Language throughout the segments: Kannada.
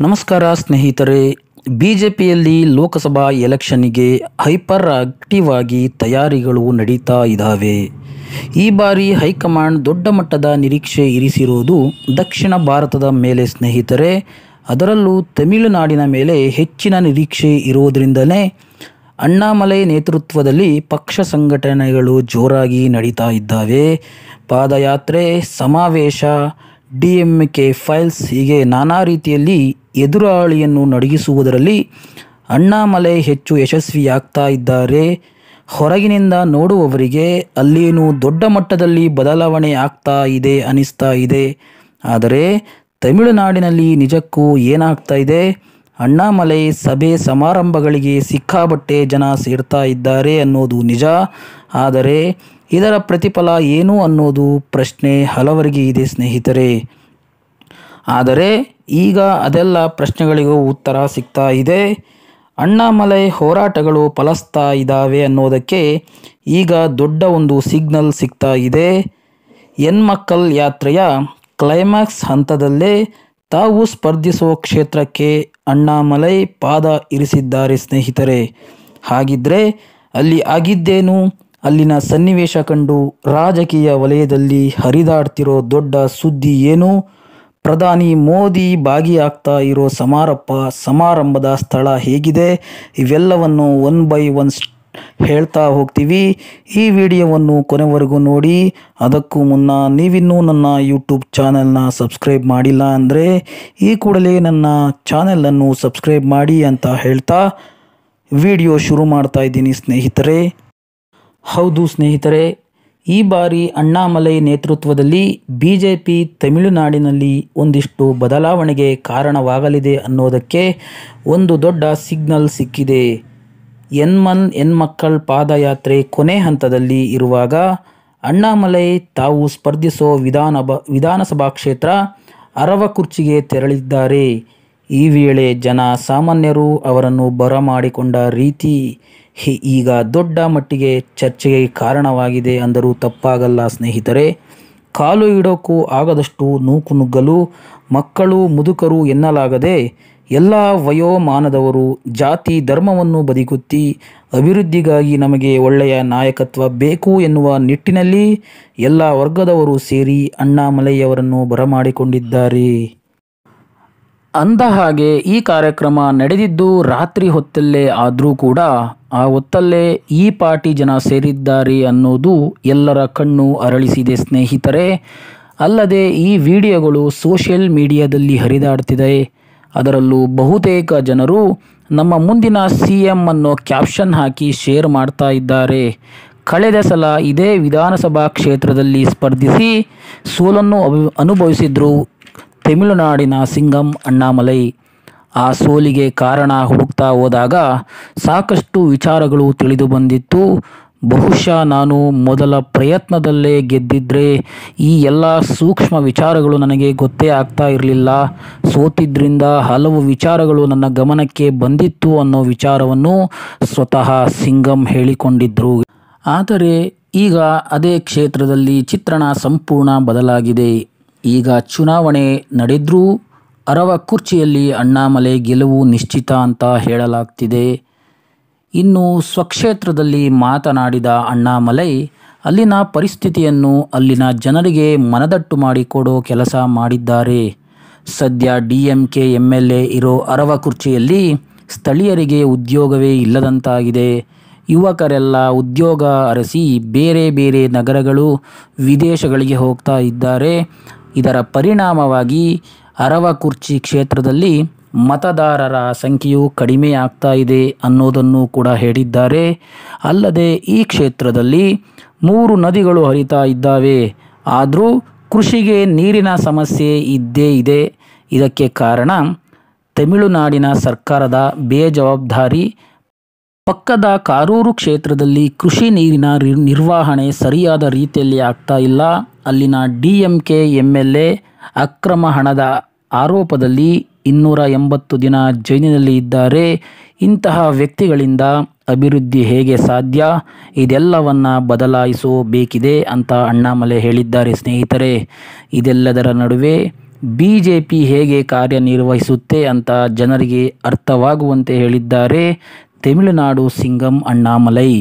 ನಮಸ್ಕಾರ ಸ್ನೇಹಿತರೆ. ಬಿಜೆಪಿಯಲ್ಲಿ ಲೋಕಸಭಾ ಎಲೆಕ್ಷನ್ನಿಗೆ ಹೈಪರ್ ಆಕ್ಟಿವ್ ಆಗಿ ತಯಾರಿಗಳು ನಡೀತಾ ಇದ್ದಾವೆ. ಈ ಬಾರಿ ಹೈಕಮಾಂಡ್ ದೊಡ್ಡ ಮಟ್ಟದ ನಿರೀಕ್ಷೆ ಇರಿಸಿರುವುದು ದಕ್ಷಿಣ ಭಾರತದ ಮೇಲೆ ಸ್ನೇಹಿತರೆ. ಅದರಲ್ಲೂ ತಮಿಳುನಾಡಿನ ಮೇಲೆ ಹೆಚ್ಚಿನ ನಿರೀಕ್ಷೆ ಇರೋದ್ರಿಂದಲೇ ಅಣ್ಣಾಮಲೈ ನೇತೃತ್ವದಲ್ಲಿ ಪಕ್ಷ ಸಂಘಟನೆಗಳು ಜೋರಾಗಿ ನಡೀತಾ ಇದ್ದಾವೆ. ಪಾದಯಾತ್ರೆ, ಸಮಾವೇಶ, DMK ಫೈಲ್ಸ್ ಹೀಗೆ ನಾನಾ ರೀತಿಯಲ್ಲಿ ಎದುರಾಳಿಯನ್ನು ನಡಗಿಸುವುದರಲ್ಲಿ ಅಣ್ಣಾಮಲೈ ಹೆಚ್ಚು ಯಶಸ್ವಿಯಾಗ್ತಾ ಇದ್ದಾರೆ. ಹೊರಗಿನಿಂದ ನೋಡುವವರಿಗೆ ಅಲ್ಲೇನು ದೊಡ್ಡ ಮಟ್ಟದಲ್ಲಿ ಬದಲಾವಣೆ ಆಗ್ತಾ ಇದೆ ಅನಿಸ್ತಾ ಇದೆ. ಆದರೆ ತಮಿಳುನಾಡಿನಲ್ಲಿ ನಿಜಕ್ಕೂ ಏನಾಗ್ತಾ ಇದೆ? ಅಣ್ಣಾಮಲೈ ಸಭೆ ಸಮಾರಂಭಗಳಿಗೆ ಸಿಕ್ಕಾಪಟ್ಟೆ ಜನ ಸೇರ್ತಾ ಇದ್ದಾರೆ ಅನ್ನೋದು ನಿಜ. ಆದರೆ ಇದರ ಪ್ರತಿಫಲ ಏನು ಅನ್ನೋದು ಪ್ರಶ್ನೆ ಹಲವರಿಗೆ ಇದೆ ಸ್ನೇಹಿತರೆ. ಆದರೆ ಈಗ ಅದೆಲ್ಲ ಪ್ರಶ್ನೆಗಳಿಗೂ ಉತ್ತರ ಸಿಗ್ತಾ ಇದೆ. ಅಣ್ಣಾಮಲೈ ಹೋರಾಟಗಳು ಫಲಿಸ್ತಾ ಇದ್ದಾವೆ ಅನ್ನೋದಕ್ಕೆ ಈಗ ದೊಡ್ಡ ಒಂದು ಸಿಗ್ನಲ್ ಸಿಗ್ತಾ ಇದೆ. ಎನ್ಮಕ್ಕಲ್ ಯಾತ್ರೆಯ ಕ್ಲೈಮ್ಯಾಕ್ಸ್ ಹಂತದಲ್ಲೇ ತಾವು ಸ್ಪರ್ಧಿಸೋ ಕ್ಷೇತ್ರಕ್ಕೆ ಅಣ್ಣಾಮಲೈ ಪಾದ ಇರಿಸಿದ್ದಾರೆ ಸ್ನೇಹಿತರೆ. ಹಾಗಿದ್ರೆ ಅಲ್ಲಿ ಆಗಿದ್ದೇನು? ಅಲ್ಲಿನ ಸನ್ನಿವೇಶ ಕಂಡು ರಾಜಕೀಯ ವಲಯದಲ್ಲಿ ಹರಿದಾಡ್ತಿರೋ ದೊಡ್ಡ ಸುದ್ದಿ ಏನು? ಪ್ರಧಾನಿ ಮೋದಿ ಭಾಗಿಯಾಗ್ತಾ ಇರೋ ಸಮಾರಂಭದ ಸ್ಥಳ ಹೇಗಿದೆ? ಇವೆಲ್ಲವನ್ನು ಒನ್ ಬೈ ಒನ್ ಹೇಳ್ತಾ ಹೋಗ್ತೀವಿ. ಈ ವಿಡಿಯೋವನ್ನು ಕೊನೆವರೆಗೂ ನೋಡಿ. ಅದಕ್ಕೂ ಮುನ್ನ ನೀವಿನ್ನೂ ನನ್ನ ಯೂಟ್ಯೂಬ್ ಚಾನೆಲ್ನ ಸಬ್ಸ್ಕ್ರೈಬ್ ಮಾಡಿಲ್ಲ ಅಂದರೆ ಈ ಕೂಡಲೇ ನನ್ನ ಚಾನೆಲನ್ನು ಸಬ್ಸ್ಕ್ರೈಬ್ ಮಾಡಿ ಅಂತ ಹೇಳ್ತಾ ವಿಡಿಯೋ ಶುರು ಮಾಡ್ತಾ ಇದ್ದೀನಿ ಸ್ನೇಹಿತರೆ. ಹೌದು ಸ್ನೇಹಿತರೆ, ಈ ಬಾರಿ ಅಣ್ಣಾಮಲೈ ನೇತೃತ್ವದಲ್ಲಿ BJP ತಮಿಳುನಾಡಿನಲ್ಲಿ ಒಂದಿಷ್ಟು ಬದಲಾವಣೆಗೆ ಕಾರಣವಾಗಲಿದೆ ಅನ್ನೋದಕ್ಕೆ ಒಂದು ದೊಡ್ಡ ಸಿಗ್ನಲ್ ಸಿಕ್ಕಿದೆ. ಎನ್ಮಕ್ಕಳ್ ಪಾದಯಾತ್ರೆ ಕೊನೆ ಹಂತದಲ್ಲಿ ಇರುವಾಗ ಅಣ್ಣಾಮಲೈ ತಾವು ಸ್ಪರ್ಧಿಸೋ ವಿಧಾನಸಭಾ ಕ್ಷೇತ್ರ ಅರವಕುರ್ಚಿಗೆ ತೆರಳಿದ್ದಾರೆ. ಈ ವೇಳೆ ಜನ ಸಾಮಾನ್ಯರು ಅವರನ್ನು ಬರಮಾಡಿಕೊಂಡ ರೀತಿ ಈಗ ದೊಡ್ಡ ಮಟ್ಟಿಗೆ ಚರ್ಚೆಗೆ ಕಾರಣವಾಗಿದೆ ಅಂದರೂ ತಪ್ಪಾಗಲ್ಲ ಸ್ನೇಹಿತರೆ. ಕಾಲು ಇಡೋಕ್ಕೂ ಆಗದಷ್ಟು ನೂಕುನುಗ್ಗಲು, ಮಕ್ಕಳು ಮುದುಕರು ಎನ್ನಲಾಗದೆ ಎಲ್ಲ ವಯೋಮಾನದವರು ಜಾತಿ ಧರ್ಮವನ್ನು ಬದಿಗೊತ್ತಿ ಅಭಿವೃದ್ಧಿಗಾಗಿ ನಮಗೆ ಒಳ್ಳೆಯ ನಾಯಕತ್ವ ಬೇಕು ಎನ್ನುವ ನಿಟ್ಟಿನಲ್ಲಿ ಎಲ್ಲ ವರ್ಗದವರು ಸೇರಿ ಅಣ್ಣಾಮಲೈಯವರನ್ನು ಬರಮಾಡಿಕೊಂಡಿದ್ದಾರೆ. ಅಂದ ಹಾಗೆ ಈ ಕಾರ್ಯಕ್ರಮ ನಡೆದಿದ್ದು ರಾತ್ರಿ ಹೊತ್ತಲ್ಲೇ ಆದರೂ ಕೂಡ ಆ ಹೊತ್ತಲ್ಲೇ ಈ ಪಾರ್ಟಿ ಜನ ಸೇರಿದ್ದಾರೆ ಅನ್ನೋದು ಎಲ್ಲರ ಕಣ್ಣು ಅರಳಿಸಿದೆ ಸ್ನೇಹಿತರೆ. ಅಲ್ಲದೆ ಈ ವಿಡಿಯೋಗಳು ಸೋಷಿಯಲ್ ಮೀಡಿಯಾದಲ್ಲಿ ಹರಿದಾಡ್ತಿದೆ. ಅದರಲ್ಲೂ ಬಹುತೇಕ ಜನರು ನಮ್ಮ ಮುಂದಿನ CM ಅನ್ನೋ ಕ್ಯಾಪ್ಷನ್ ಹಾಕಿ ಶೇರ್ ಮಾಡ್ತಾ ಇದ್ದಾರೆ. ಕಳೆದ ಸಲ ಇದೇ ವಿಧಾನಸಭಾ ಕ್ಷೇತ್ರದಲ್ಲಿ ಸ್ಪರ್ಧಿಸಿ ಸೋಲನ್ನು ಅನುಭವಿಸಿದ್ರು ತಮಿಳುನಾಡಿನ ಸಿಂಗಂ ಅಣ್ಣಾಮಲೈ. ಆ ಸೋಲಿಗೆ ಕಾರಣ ಹುಡುಕ್ತಾ ಹೋದಾಗ ಸಾಕಷ್ಟು ವಿಚಾರಗಳು ತಿಳಿದು ಬಂದಿತ್ತು. ಬಹುಶಃ ನಾನು ಮೊದಲ ಪ್ರಯತ್ನದಲ್ಲೇ ಗೆದ್ದಿದ್ರೆ ಈ ಎಲ್ಲ ಸೂಕ್ಷ್ಮ ವಿಚಾರಗಳು ನನಗೆ ಗೊತ್ತೇ ಆಗ್ತಾ ಇರಲಿಲ್ಲ. ಸೋತಿದ್ರಿಂದ ಹಲವು ವಿಚಾರಗಳು ನನ್ನ ಗಮನಕ್ಕೆ ಬಂದಿತ್ತು ಅನ್ನೋ ವಿಚಾರವನ್ನು ಸ್ವತಃ ಸಿಂಗಂ ಹೇಳಿಕೊಂಡಿದ್ರು. ಆದರೆ ಈಗ ಅದೇ ಕ್ಷೇತ್ರದಲ್ಲಿ ಚಿತ್ರಣ ಸಂಪೂರ್ಣ ಬದಲಾಗಿದೆ. ಈಗ ಚುನಾವಣೆ ನಡೆದ್ರೂ ಅರವಕುರ್ಚಿಯಲ್ಲಿ ಅಣ್ಣಾಮಲೈ ಗೆಲುವು ನಿಶ್ಚಿತ ಅಂತ ಹೇಳಲಾಗ್ತಿದೆ. ಇನ್ನು ಸ್ವಕ್ಷೇತ್ರದಲ್ಲಿ ಮಾತನಾಡಿದ ಅಣ್ಣಾಮಲೈ ಅಲ್ಲಿನ ಪರಿಸ್ಥಿತಿಯನ್ನು ಅಲ್ಲಿನ ಜನರಿಗೆ ಮನದಟ್ಟು ಮಾಡಿಕೊಡೋ ಕೆಲಸ ಮಾಡಿದ್ದಾರೆ. ಸದ್ಯ DMK MLA ಇರೋ ಅರವಕುರ್ಚಿಯಲ್ಲಿ ಸ್ಥಳೀಯರಿಗೆ ಉದ್ಯೋಗವೇ ಇಲ್ಲದಂತಾಗಿದೆ. ಯುವಕರೆಲ್ಲ ಉದ್ಯೋಗ ಅರಸಿ ಬೇರೆ ಬೇರೆ ನಗರಗಳು, ವಿದೇಶಗಳಿಗೆ ಹೋಗ್ತಾ ಇದ್ದಾರೆ. ಇದರ ಪರಿಣಾಮವಾಗಿ ಅರವಕುರ್ಚಿ ಕ್ಷೇತ್ರದಲ್ಲಿ ಮತದಾರರ ಸಂಖ್ಯೆಯು ಕಡಿಮೆ ಆಗ್ತಾ ಇದೆ ಅನ್ನೋದನ್ನು ಕೂಡ ಹೇಳಿದ್ದಾರೆ. ಅಲ್ಲದೆ ಈ ಕ್ಷೇತ್ರದಲ್ಲಿ 3 ನದಿಗಳು ಹರಿತಾ ಇದ್ದಾವೆ. ಆದರೂ ಕೃಷಿಗೆ ನೀರಿನ ಸಮಸ್ಯೆ ಇದ್ದೇ ಇದೆ. ಇದಕ್ಕೆ ಕಾರಣ ತಮಿಳುನಾಡಿನ ಸರ್ಕಾರದ ಬೇಜವಾಬ್ದಾರಿ. ಪಕ್ಕದ ಕಾರೂರು ಕ್ಷೇತ್ರದಲ್ಲಿ ಕೃಷಿ ನೀರಿನ ನಿರ್ವಹಣೆ ಸರಿಯಾದ ರೀತಿಯಲ್ಲಿ ಆಗ್ತಾ ಇಲ್ಲ. ಅಲ್ಲಿನ DMK MLA ಅಕ್ರಮ ಹಣದ ಆರೋಪದಲ್ಲಿ 280 ದಿನ ಜೈಲಿನಲ್ಲಿ ಇದ್ದಾರೆ. ಇಂತಹ ವ್ಯಕ್ತಿಗಳಿಂದ ಅಭಿವೃದ್ಧಿ ಹೇಗೆ ಸಾಧ್ಯ? ಇದೆಲ್ಲವನ್ನು ಬದಲಾಯಿಸಬೇಕಿದೆ ಅಂತ ಅಣ್ಣಾಮಲೈ ಹೇಳಿದ್ದಾರೆ ಸ್ನೇಹಿತರೆ. ಇದೆಲ್ಲದರ ನಡುವೆ BJP ಹೇಗೆ ಕಾರ್ಯನಿರ್ವಹಿಸುತ್ತೆ ಅಂತ ಜನರಿಗೆ ಅರ್ಥವಾಗುವಂತೆ ಹೇಳಿದ್ದಾರೆ ತಮಿಳುನಾಡು ಸಿಂಗಂ ಅಣ್ಣಾಮಲೈ.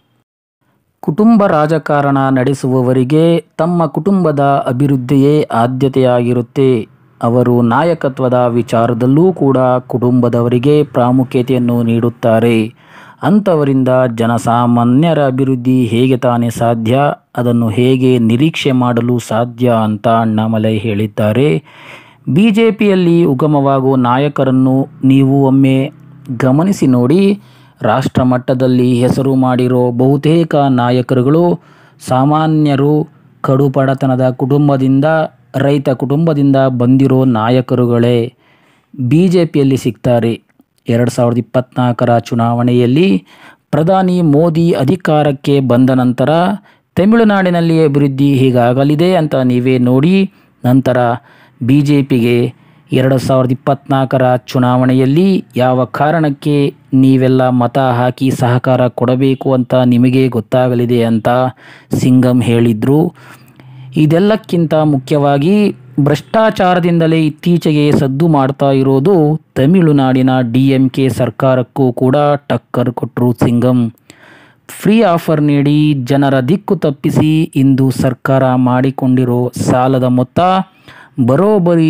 ಕುಟುಂಬ ರಾಜಕಾರಣ ನಡೆಸುವವರಿಗೆ ತಮ್ಮ ಕುಟುಂಬದ ಅಭಿವೃದ್ಧಿಯೇ ಆದ್ಯತೆಯಾಗಿರುತ್ತೆ. ಅವರು ನಾಯಕತ್ವದ ವಿಚಾರದಲ್ಲೂ ಕೂಡ ಕುಟುಂಬದವರಿಗೆ ಪ್ರಾಮುಖ್ಯತೆಯನ್ನು ನೀಡುತ್ತಾರೆ. ಅಂಥವರಿಂದ ಜನಸಾಮಾನ್ಯರ ಅಭಿವೃದ್ಧಿ ಹೇಗೆ ತಾನೇ ಸಾಧ್ಯ, ಅದನ್ನು ಹೇಗೆ ನಿರೀಕ್ಷೆ ಮಾಡಲು ಸಾಧ್ಯ ಅಂತ ಅಣ್ಣಾಮಲೈ ಹೇಳಿದ್ದಾರೆ. BJPಯಲ್ಲಿ ಉಗಮವಾಗುವ ನಾಯಕರನ್ನು ನೀವು ಒಮ್ಮೆ ಗಮನಿಸಿ ನೋಡಿ. ರಾಷ್ಟ್ರ ಮಟ್ಟದಲ್ಲಿ ಹೆಸರು ಮಾಡಿರೋ ಬಹುತೇಕ ನಾಯಕರುಗಳು ಸಾಮಾನ್ಯರು, ಕಡುಬಡತನದ ಕುಟುಂಬದಿಂದ, ರೈತ ಕುಟುಂಬದಿಂದ ಬಂದಿರೋ ನಾಯಕರುಗಳೇ BJPಯಲ್ಲಿ ಸಿಗ್ತಾರೆ. 2024ರ ಚುನಾವಣೆಯಲ್ಲಿ ಪ್ರಧಾನಿ ಮೋದಿ ಅಧಿಕಾರಕ್ಕೆ ಬಂದ ನಂತರ ತಮಿಳುನಾಡಿನಲ್ಲಿ ಅಭಿವೃದ್ಧಿ ಹೀಗಾಗಲಿದೆ ಅಂತ ನೀವೇ ನೋಡಿ. ನಂತರ BJPಗೆ 2024ರ ಚುನಾವಣೆಯಲ್ಲಿ ಯಾವ ಕಾರಣಕ್ಕೆ ನೀವೆಲ್ಲ ಮತ ಹಾಕಿ ಸಹಕಾರ ಕೊಡಬೇಕು ಅಂತ ನಿಮಗೆ ಗೊತ್ತಾಗಲಿದೆ ಅಂತ ಸಿಂಗಂ ಹೇಳಿದರು. ಇದೆಲ್ಲಕ್ಕಿಂತ ಮುಖ್ಯವಾಗಿ ಭ್ರಷ್ಟಾಚಾರದಿಂದಲೇ ಇತ್ತೀಚೆಗೆ ಸದ್ದು ಮಾಡ್ತಾ ಇರೋದು ತಮಿಳುನಾಡಿನ DMK ಸರ್ಕಾರಕ್ಕೂ ಕೂಡ ಟಕ್ಕರ್ ಕೊಟ್ಟರು ಸಿಂಗಂ. ಫ್ರೀ ಆಫರ್ ನೀಡಿ ಜನರ ದಿಕ್ಕು ತಪ್ಪಿಸಿ ಇಂದು ಸರ್ಕಾರ ಮಾಡಿಕೊಂಡಿರೋ ಸಾಲದ ಮೊತ್ತ ಬರೋಬ್ಬರಿ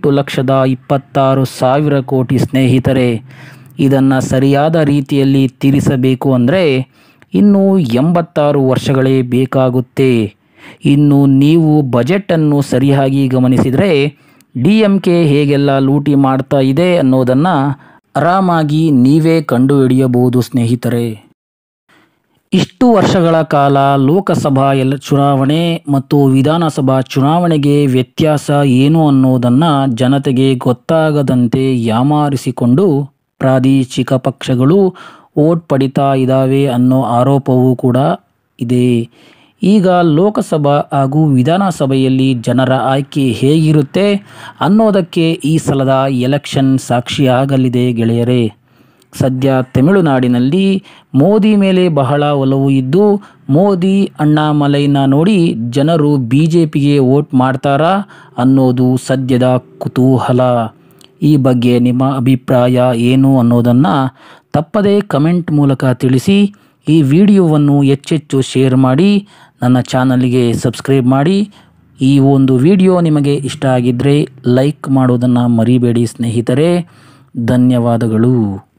8,26,000 ಕೋಟಿ ಸ್ನೇಹಿತರೆ. ಇದನ್ನು ಸರಿಯಾದ ರೀತಿಯಲ್ಲಿ ತೀರಿಸಬೇಕು ಅಂದರೆ ಇನ್ನೂ 86 ವರ್ಷಗಳೇ ಬೇಕಾಗುತ್ತೆ. ಇನ್ನು ನೀವು ಬಜೆಟನ್ನು ಸರಿಯಾಗಿ ಗಮನಿಸಿದರೆ DMK ಹೇಗೆಲ್ಲ ಲೂಟಿ ಮಾಡ್ತಾ ಇದೆ ಅನ್ನೋದನ್ನು ಆರಾಮಾಗಿ ನೀವೇ ಕಂಡುಹಿಡಿಯಬಹುದು ಸ್ನೇಹಿತರೆ. ಇಷ್ಟು ವರ್ಷಗಳ ಕಾಲ ಲೋಕಸಭಾ ಚುನಾವಣೆ ಮತ್ತು ವಿಧಾನಸಭಾ ಚುನಾವಣೆಗೆ ವ್ಯತ್ಯಾಸ ಏನು ಅನ್ನೋದನ್ನು ಜನತೆಗೆ ಗೊತ್ತಾಗದಂತೆ ಯಾಮಾರಿಸಿಕೊಂಡು ಪ್ರಾದೇಶಿಕ ಪಕ್ಷಗಳು ವೋಟ್ ಪಡಿತಾ ಇದ್ದಾವೆ ಅನ್ನೋ ಆರೋಪವೂ ಕೂಡ ಇದೆ. ಈಗ ಲೋಕಸಭಾ ಹಾಗೂ ವಿಧಾನಸಭೆಯಲ್ಲಿ ಜನರ ಆಯ್ಕೆ ಹೇಗಿರುತ್ತೆ ಅನ್ನೋದಕ್ಕೆ ಈ ಸಲದ ಎಲೆಕ್ಷನ್ ಸಾಕ್ಷಿಯಾಗಲಿದೆ ಗೆಳೆಯರೇ. ಸದ್ಯ ತಮಿಳುನಾಡಿನಲ್ಲಿ ಮೋದಿ ಮೇಲೆ ಬಹಳ ಒಲವು ಇದ್ದು ಮೋದಿ ಅಣ್ಣಾಮಲೈನ ನೋಡಿ ಜನರು BJPಗೆ ವೋಟ್ ಮಾಡ್ತಾರಾ ಅನ್ನೋದು ಸದ್ಯದ ಕುತೂಹಲ. ಈ ಬಗ್ಗೆ ನಿಮ್ಮ ಅಭಿಪ್ರಾಯ ಏನು ಅನ್ನೋದನ್ನು ತಪ್ಪದೇ ಕಮೆಂಟ್ ಮೂಲಕ ತಿಳಿಸಿ. ಈ ವಿಡಿಯೋವನ್ನು ಹೆಚ್ಚೆಚ್ಚು ಶೇರ್ ಮಾಡಿ, ನನ್ನ ಚಾನಲ್ಗೆ ಸಬ್ಸ್ಕ್ರೈಬ್ ಮಾಡಿ. ಈ ಒಂದು ವಿಡಿಯೋ ನಿಮಗೆ ಇಷ್ಟ ಆಗಿದ್ದರೆ ಲೈಕ್ ಮಾಡೋದನ್ನು ಮರಿಬೇಡಿ ಸ್ನೇಹಿತರೆ. ಧನ್ಯವಾದಗಳು.